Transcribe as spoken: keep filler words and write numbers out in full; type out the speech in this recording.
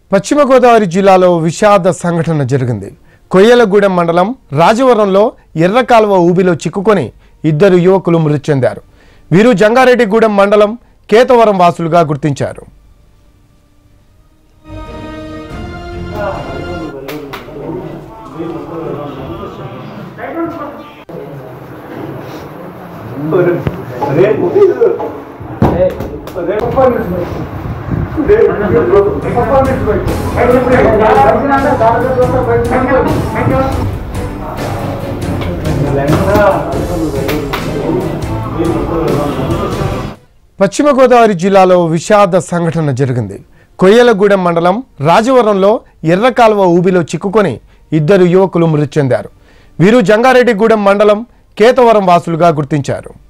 పశ్చిమ గోదావరి జిల్లాలో విషాద సంఘటన జరిగింది. కొయ్యలగూడెం మండలం రాజవరంలో ఎర్రకాలువ ఊబిలో చిక్కుకొని ఇద్దరు యువకులు మృతి చెందారు. వీరు జంగారెడ్డిగూడెం మండలం కేతవరం వాసులుగా గుర్తించారు. పశ్చిమ గోదావరి జిల్లాలో విషాద సంఘటన జరిగింది. కొయ్యలగూడెం మండలం రాజవరంలో ఎర్రకాలువ ఊబిలో చిక్కుకొని ఇద్దరు యువకులు మృతి చెందారు. వీరు జంగారెడ్డిగూడెం మండలం కేతవరం వాసులుగా గుర్తించారు.